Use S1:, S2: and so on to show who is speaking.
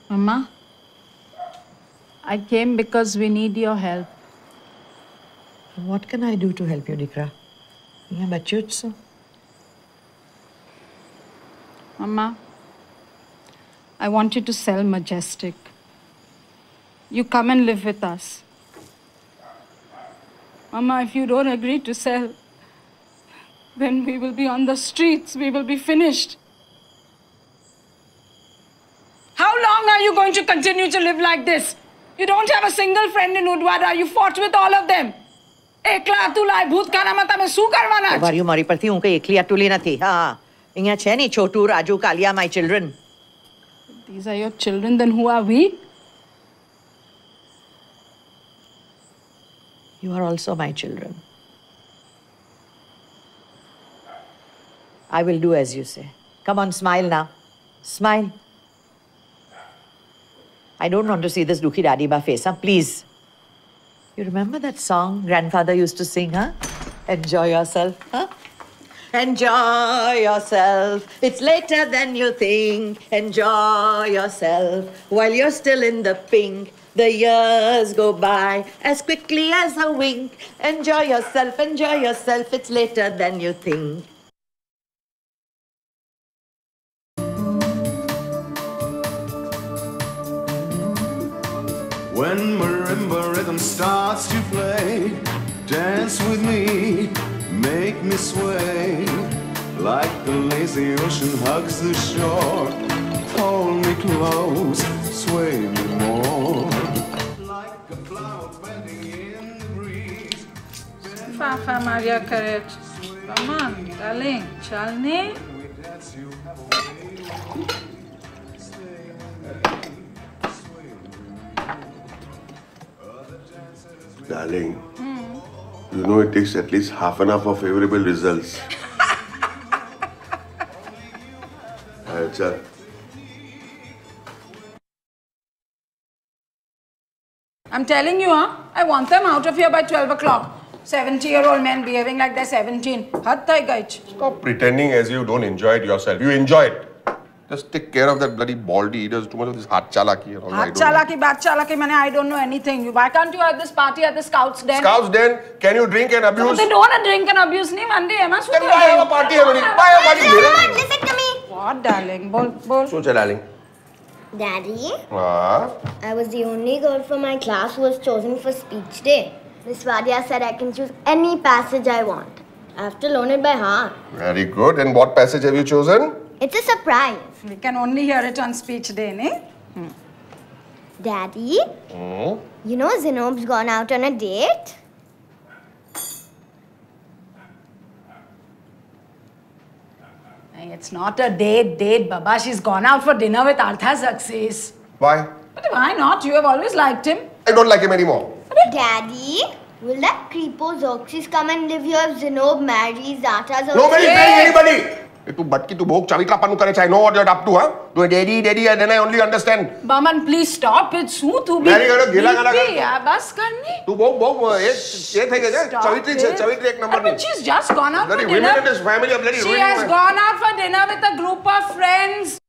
S1: Mama, I came because we need your help.
S2: What can I do to help you, Dikra?
S1: Mama, I want you to sell Majestic. You come and live with us. Mama, if you don't agree to sell, then we will be on the streets. We will be finished. How long are you going to continue to live like this? You don't have a single friend in Udwada. You fought with all of them. Ekla tulai bhoot kana mata mein su karwana.
S2: Varu mari parthi unka ekli atuli nathi. Ha. Inga chhe ni Chotu, Raju, Kalia, my children.
S1: These are your children, then who are we?
S2: You are also my children. I will do as you say. Come on, smile now. Smile. I don't want to see this Dukhi Daddy Ba face, huh? Please. You remember that song grandfather used to sing, huh? Enjoy yourself, huh? Enjoy yourself. It's later than you think. Enjoy yourself while you're still in the pink. The years go by as quickly as a wink. Enjoy yourself, enjoy yourself. It's later than you think.
S3: When marimba rhythm starts to play, dance with me, make me sway. Like the lazy ocean hugs the shore, hold me close, sway me more. Like a flower bending in the breeze.
S1: Fafa Maria Courage. Come on, darling. Chalni.
S4: Darling, you know it takes at least half an hour for favorable results. Chal.
S1: I'm telling you, huh? I want them out of here by 12 o'clock. 70-year-old men behaving like they're 17.
S4: Stop pretending as you don't enjoy it yourself. You enjoy it. Just take care of that bloody baldy. He does too much of this heart chalaki and all.
S1: Heart chalaki, back chalaki, I don't know anything. Why can't you have this party at the Scouts Den?
S4: Scouts Den? Can you drink and abuse?
S1: They don't want to drink and abuse me, Monday.
S4: Then why have a party? Why have a party?
S5: Listen to me.
S1: What, darling? Bol.
S4: Socha, darling.
S5: Daddy, I was the only girl from my class who was chosen for speech day. Miss Vadia said I can choose any passage I want. I have to learn it by heart.
S4: Very good. And what passage have you chosen?
S5: It's a surprise.
S1: We can only hear it on speech day, ne?
S5: Daddy, you know Zenob's gone out on a date?
S1: It's not a date, Baba. She's gone out for dinner with Artha success.
S4: Why?
S1: But why not? You have always liked him.
S4: I don't like him anymore.
S5: Daddy, will that creepo Xerxes come and live here if Zenob marries Artha Xerxes?
S4: Nobody's marrying anybody! Tu batki tu bhok chavitla panu kare. I know what you're up to, huh? Do daddy, and then I only understand.
S1: Baman, please stop it. Su tu bhi.
S4: Marry karo, gila gala karo.
S1: Yeah, bas karni.
S4: Tu bhok, ye thai gaja. Chavitri ek number
S1: But she's just gone out for dinner.
S4: Women in this family are bloody
S1: She has gone out for dinner with a group of friends.